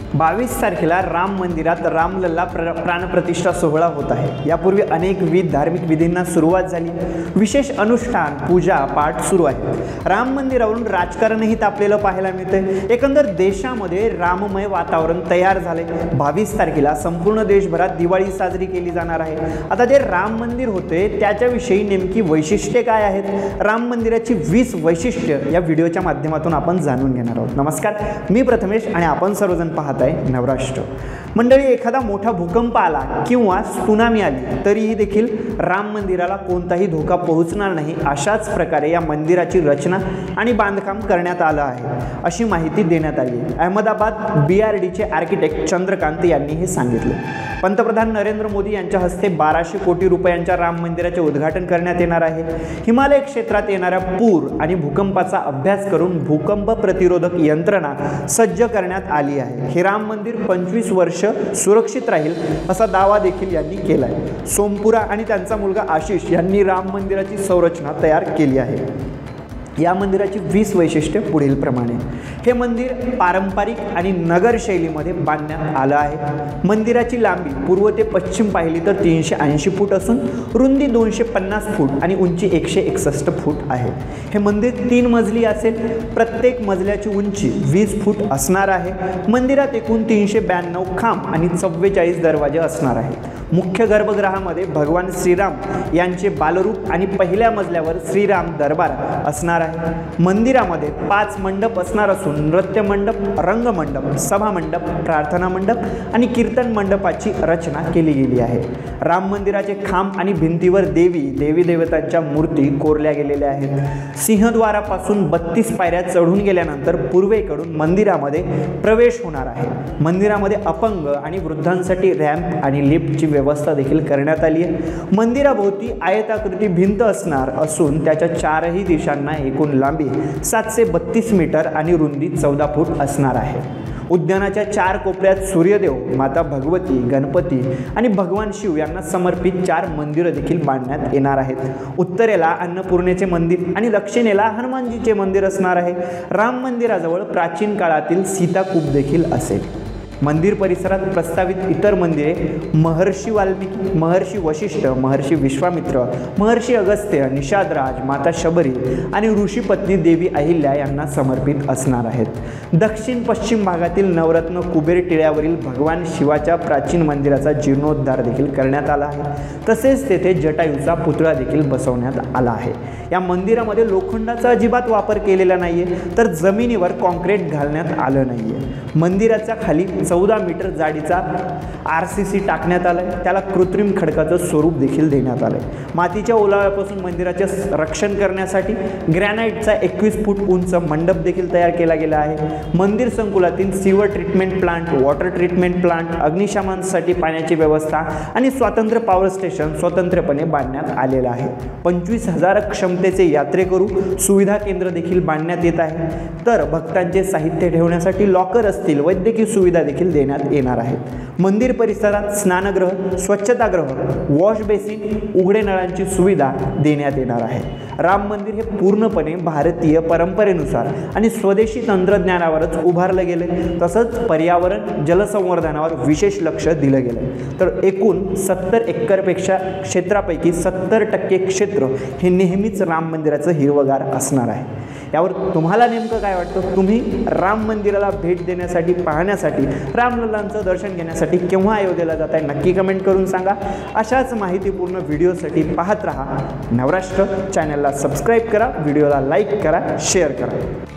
22 तारखेला राम मंदिरात रामलल्ला प्राणप्रतिष्ठा सोहळा होत आहे। यापूर्वी अनेक विविध धार्मिक विधींना सुरुवात झाली। विशेष अनुष्ठान, पूजा पाठ सुरू आहे। राम मंदिरावरून राजकारणही तापलेलं पाहायला मिळते। एकंदर देशामध्ये राममय वातावरण तयार झाले। 22 तारखेला संपूर्ण देशभरात दिवाळी साजरी केली जाणार आहे। आता जे राम मंदिर होते त्याच्याविषयी नेमकी वैशिष्ट्ये काय आहेत, राम मंदिराची 20 वैशिष्ट्ये या व्हिडिओच्या माध्यमातून आपण जाणून घेणार आहोत। नमस्कार, मी प्रथमेश आणि आपण सर्वजण पाहत आहे नवराष्ट्र। मंडळी, एखादा मोठा भूकंप आला किंवा त्सुनामी आली तरीही देखील राम मंदिराला कोणताही धोका पोहोचणार नाही, अशाच प्रकारे या मंदिराची रचना आणि बांधकाम करण्यात आलं आहे, अशी माहिती देण्यात आली आहे। अहमदाबाद BRDचे आर्किटेक्ट चंद्रकांत यांनी हे सांगितले। पंतप्रधान नरेंद्र मोदी यांच्या हस्ते 1200 कोटी रुपयांच्या राम मंदिराचे उद्घाटन करण्यात येणार आहे। हिमालय क्षेत्रात येणाऱ्या पूर आणि भूकंपाचा अभ्यास करून भूकंप प्रतिरोधक यंत्रणा सज्ज करण्यात आली आहे। हे राम मंदिर 25 वर्ष सुरक्षित राहील असा दावा देखील यांनी केला आहे। सोमपुरा आणि त्यांचा मुलगा आशिष यांनी राम मंदिराची संरचना तयार केली आहे। या मंदिराची 20 वैशिष्ट्ये पुढील प्रमाणे। हे मंदिर पारंपरिक आणि नगर शैलीमध्ये बांधण्यात आलं आहे। मंदिराची लांबी पूर्व ते पश्चिम पाहिली तर 380 फूट असून रुंदी 250 फूट आणि उंची 161 फूट आहे। हे मंदिर 3 मजली असेल। प्रत्येक मजल्याची उंची 20 फूट असणार आहे। मंदिरात एकूण 392 खांब आणि 44 दरवाजे असणार आहेत। मुख्य गर्भगृहामध्ये भगवान श्रीराम यांचे बालरूप आणि पहिल्या मजल्यावर श्रीराम दरबार असणार आहे। मंदिरामध्ये 5 मंडप असणार असून नृत्य मंडप, रंगमंडप, सभा मंडप, प्रार्थना मंडप आणि कीर्तन मंडपाची रचना केली गेली आहे। राम मंदिराचे खांब आणि भिंतीवर देवी देवतांच्या मूर्ती कोरल्या गेलेल्या आहेत। सिंहद्वारापासून 32 पायऱ्या चढून गेल्यानंतर पूर्वेकडून मंदिरामध्ये प्रवेश होणार आहे। मंदिरामध्ये अपंग आणि वृद्धांसाठी रॅम्प आणि लिफ्टची व्यवस्था देखील करण्यात आली आहे। मंदिराभोवती आयताकृती भिंत असणार असून त्याच्या 4ही दिशांना एकूण लांबी 732 मीटर आणि रुंदी 14 फूट असणार आहे। उद्यानाच्या 4 कोपऱ्यात सूर्यदेव, माता भगवती, गणपती आणि भगवान शिव यांना समर्पित 4 मंदिरं देखील बांधण्यात येणार आहेत। उत्तरेला अन्नपूर्णेचे मंदिर आणि दक्षिणेला हनुमानजीचे मंदिर असणार आहे। राम मंदिराजवळ प्राचीन काळातील सीताकूप देखील असेल। मंदिर परिसरात प्रस्तावित इतर मंदिरे महर्षी वाल्मिकी, महर्षी वशिष्ठ, महर्षी विश्वामित्र, महर्षी अगस्त्य, निषादराज, माता शबरी आणि ऋषीपत्नी देवी अहिल्या यांना समर्पित असणार आहेत। दक्षिण पश्चिम भागातील नवरत्न कुबेर टिळ्यावरील भगवान शिवाच्या प्राचीन मंदिराचा जीर्णोद्धार देखील करण्यात आला आहे। तसेच तेथे जटायूचा पुतळा देखील बसवण्यात आला आहे। या मंदिरामध्ये लोखंडाचा अजिबात वापर केलेला नाहीये, तर जमिनीवर कॉन्क्रीट घालण्यात आलं नाहीये। मंदिराच्या खाली 14 मीटर जाडीचा RCC टाकण्यात आलाय। त्याला कृत्रिम खडकाचं स्वरूप देखील देण्यात आलंय। मातीच्या ओलाव्यापासून मंदिराचे रक्षण करण्यासाठी ग्रॅनाइटचा 21 फूट उंच मंडप देखील तयार केला गेला आहे। मंदिर संकुलातील sewer treatment plant, water treatment plant, अग्निशमनासाठी पाण्याची व्यवस्था आणि स्वतंत्र पॉवर स्टेशन स्वतंत्रपणे बांधण्यात आलेलं आहे। 25,000 क्षमतेचे यात्रेकरू सुविधा केंद्र देखील बांधण्यात येत आहे। तर भक्तांचे साहित्य ठेवण्यासाठी लॉकर असतील, वैद्यकीय सुविधा देखील देण्यात येणार आहेत। मंदिर परिसरात स्नानगृह, स्वच्छतागृह, वॉश बेसिन, उघडे नळांची सुविधा देण्यात येणार आहे। राम मंदिर हे पूर्णपणे भारतीय परंपरेनुसार आणि स्वदेशी तंत्रज्ञानावरच उभारलं गेले। तसंच पर्यावरण, जलसंवर्धनावर विशेष लक्ष दिलं गेलं। तर एकूण 70 एकरपेक्षा क्षेत्रापैकी 70% क्षेत्र हे नेहमीच राम मंदिराचं हिरवगार असणार आहे। यावर तुम्हाला नेमकं काय वाटतं? तुम्ही राम मंदिराला भेट देण्यासाठी, पाहण्यासाठी, रामलल्लांचं दर्शन घेण्यासाठी केव्हा अयोध्येला जाताय नक्की कमेंट करून सांगा। अशाच माहितीपूर्ण व्हिडिओसाठी पाहत रहा नवराष्ट्र। चॅनलला सबस्क्राईब करा, व्हिडिओला लाईक करा, शेअर करा।